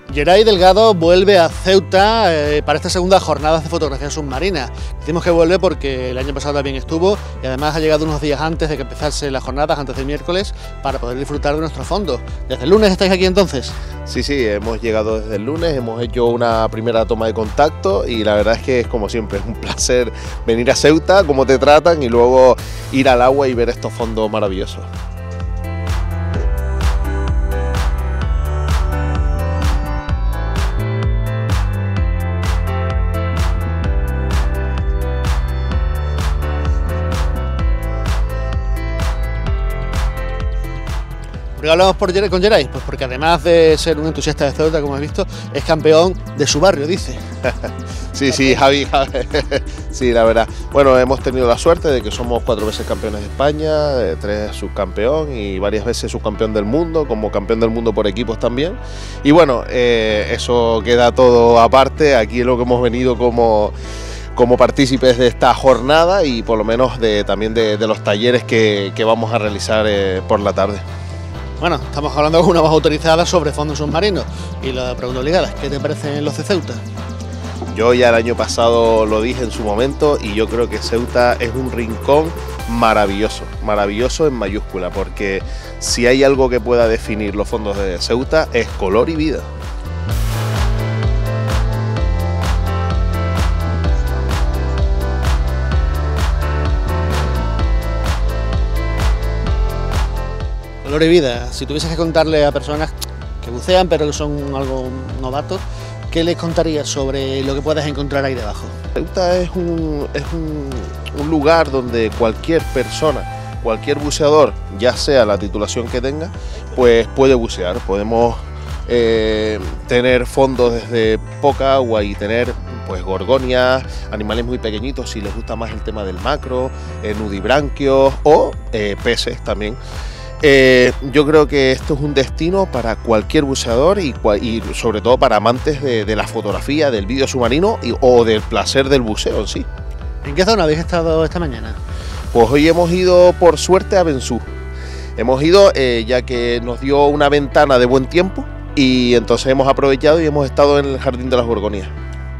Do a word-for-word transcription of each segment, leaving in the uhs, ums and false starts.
Geray Delgado vuelve a Ceuta eh, para esta segunda jornada de fotografía submarina. Decimos que vuelve porque el año pasado también estuvo y además ha llegado unos días antes de que empezase las jornadas, antes del miércoles, para poder disfrutar de nuestros fondos. ¿Desde el lunes estáis aquí entonces? Sí, sí, hemos llegado desde el lunes, hemos hecho una primera toma de contacto y la verdad es que es como siempre, es un placer venir a Ceuta, cómo te tratan y luego ir al agua y ver estos fondos maravillosos. ¿Por qué hablamos por Geray, con Geray? Pues porque además de ser un entusiasta de Ceuta, como has visto, es campeón de su barrio, dice. Sí, sí, Javi, Javi, sí, la verdad. Bueno, hemos tenido la suerte de que somos cuatro veces campeones de España, tres subcampeón y varias veces subcampeón del mundo, como campeón del mundo por equipos también. Y bueno, eh, eso queda todo aparte, aquí es lo que hemos venido como... como partícipes de esta jornada y por lo menos de, también de, de los talleres que, que vamos a realizar eh, por la tarde. Bueno, estamos hablando con una voz autorizada sobre fondos submarinos y la pregunta obligada, ¿qué te parecen los de Ceuta? Yo ya el año pasado lo dije en su momento y yo creo que Ceuta es un rincón maravilloso, maravilloso en mayúscula, porque si hay algo que pueda definir los fondos de Ceuta es color y vida. Color y vida, si tuvieses que contarle a personas que bucean pero que son algo novatos, ¿qué les contarías sobre lo que puedes encontrar ahí debajo? Ceuta es un, es un, un lugar donde cualquier persona, cualquier buceador, ya sea la titulación que tenga, pues puede bucear. Podemos eh, tener fondos desde poca agua y tener pues gorgonias, animales muy pequeñitos si les gusta más el tema del macro, eh, nudibranquios o eh, peces también. Eh, yo creo que esto es un destino para cualquier buceador y, y sobre todo para amantes de, de la fotografía, del vídeo submarino y, o del placer del buceo en sí. ¿En qué zona habéis estado esta mañana? Pues hoy hemos ido por suerte a Bensú. Hemos ido eh, ya que nos dio una ventana de buen tiempo y entonces hemos aprovechado y hemos estado en el Jardín de las Gorgonías.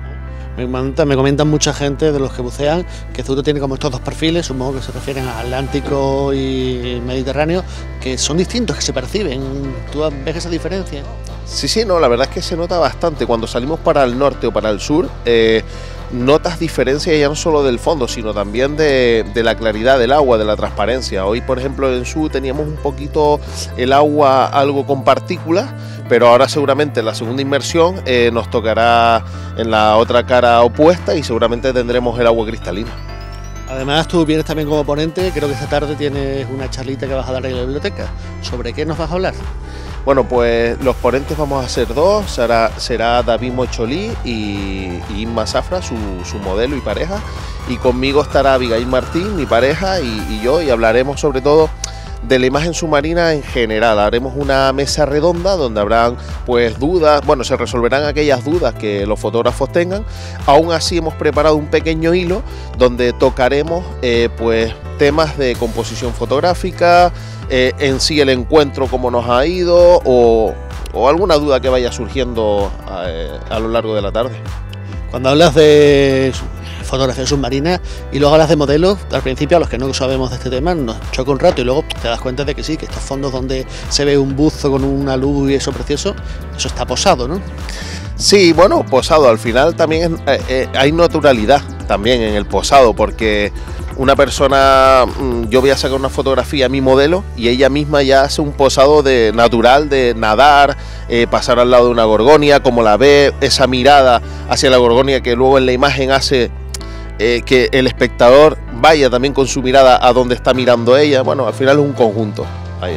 Me comentan, me comentan mucha gente de los que bucean que Ceuta tiene como estos dos perfiles, supongo que se refieren al Atlántico y Mediterráneo, que son distintos, que se perciben. ¿Tú ves esa diferencia? Sí, sí, no, la verdad es que se nota bastante. Cuando salimos para el norte o para el sur, eh, notas diferencias ya no solo del fondo, sino también de, de la claridad del agua, de la transparencia. Hoy, por ejemplo, en sur teníamos un poquito el agua algo con partículas, pero ahora seguramente en la segunda inmersión eh, nos tocará en la otra cara opuesta y seguramente tendremos el agua cristalina. Además tú vienes también como ponente, creo que esta tarde tienes una charlita que vas a dar en la biblioteca. ¿Sobre qué nos vas a hablar? Bueno, pues los ponentes vamos a ser dos, será, será David Mocholí y, y Inma Zafra, su, su modelo y pareja, y conmigo estará Abigail Martín, mi pareja, y, y yo, y hablaremos sobre todo de la imagen submarina en general. Haremos una mesa redonda donde habrán pues dudas, bueno, se resolverán aquellas dudas que los fotógrafos tengan. Aún así hemos preparado un pequeño hilo donde tocaremos eh, pues temas de composición fotográfica, eh, en sí el encuentro cómo nos ha ido o, o alguna duda que vaya surgiendo a, a lo largo de la tarde. Cuando hablas de fotografía submarina y luego hablas de modelos, al principio a los que no sabemos de este tema nos choca un rato y luego te das cuenta de que sí, que estos fondos donde se ve un buzo con una luz y eso precioso, eso está posado, ¿no? Sí, bueno, posado, al final también eh, eh, hay naturalidad también en el posado, porque una persona, yo voy a sacar una fotografía a mi modelo y ella misma ya hace un posado de natural, de nadar, eh, pasar al lado de una gorgonia, como la ve, esa mirada hacia la gorgonia que luego en la imagen hace eh, que el espectador vaya también con su mirada a donde está mirando ella. Bueno, al final es un conjunto. Ahí.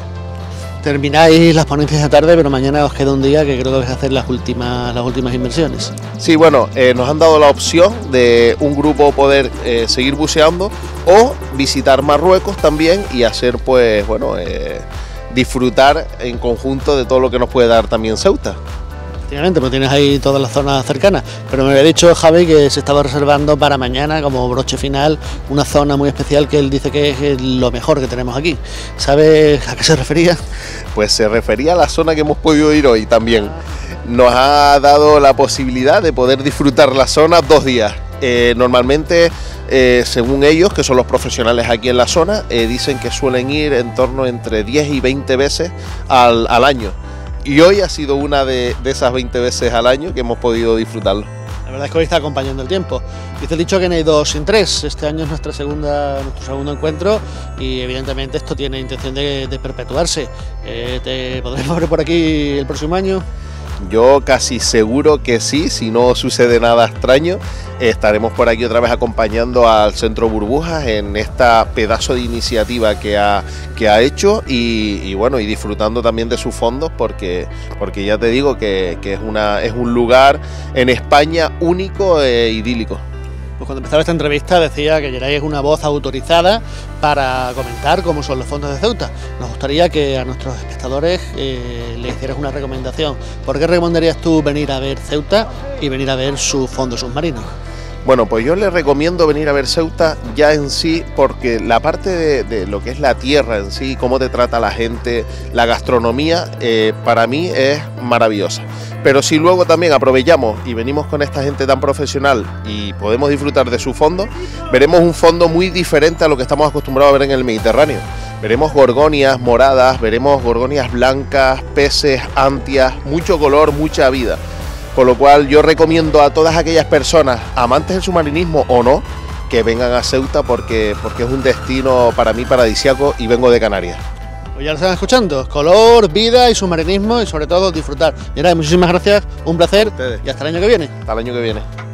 Termináis las ponencias de tarde, pero mañana os queda un día que creo que vais a hacer las últimas, las últimas inversiones. Sí, bueno, eh, nos han dado la opción de un grupo poder eh, seguir buceando o visitar Marruecos también y hacer, pues, bueno, eh, disfrutar en conjunto de todo lo que nos puede dar también Ceuta. Efectivamente, pues tienes ahí todas las zonas cercanas, pero me había dicho Javi que se estaba reservando para mañana como broche final una zona muy especial que él dice que es lo mejor que tenemos aquí. ¿Sabes a qué se refería? Pues se refería a la zona que hemos podido ir hoy también. nos ha dado la posibilidad de poder disfrutar la zona dos días. Eh, normalmente, eh, según ellos, que son los profesionales aquí en la zona, eh, dicen que suelen ir en torno entre diez y veinte veces al, al año. Y hoy ha sido una de, de esas veinte veces al año que hemos podido disfrutarlo. La verdad es que hoy está acompañando el tiempo. Dice el dicho que no hay dos sin tres. Este año es nuestra segunda, nuestro segundo encuentro y evidentemente esto tiene intención de, de perpetuarse. Eh, ¿Te podremos ver por aquí el próximo año? Yo casi seguro que sí, si no sucede nada extraño, estaremos por aquí otra vez acompañando al Centro Burbujas en esta pedazo de iniciativa que ha, que ha hecho y, y bueno, y disfrutando también de sus fondos porque, porque ya te digo que, que es, una, es un lugar en España único e idílico. Pues cuando empezaba esta entrevista decía que Geray es una voz autorizada para comentar cómo son los fondos de Ceuta. Nos gustaría que a nuestros espectadores eh, le hicieras una recomendación. ¿Por qué recomendarías tú venir a ver Ceuta y venir a ver sus fondos submarinos? Bueno, pues yo les recomiendo venir a ver Ceuta ya en sí, porque la parte de, de lo que es la tierra en sí, cómo te trata la gente, la gastronomía, eh, para mí es maravillosa. Pero si luego también aprovechamos y venimos con esta gente tan profesional y podemos disfrutar de su fondo, veremos un fondo muy diferente a lo que estamos acostumbrados a ver en el Mediterráneo. Veremos gorgonias moradas, veremos gorgonias blancas, peces, antias, mucho color, mucha vida. Con lo cual yo recomiendo a todas aquellas personas, amantes del submarinismo o no, que vengan a Ceuta porque, porque es un destino para mí paradisíaco y vengo de Canarias. Pues ya lo están escuchando, color, vida y submarinismo y sobre todo disfrutar. Geray, muchísimas gracias, un placer y hasta el año que viene. Hasta el año que viene.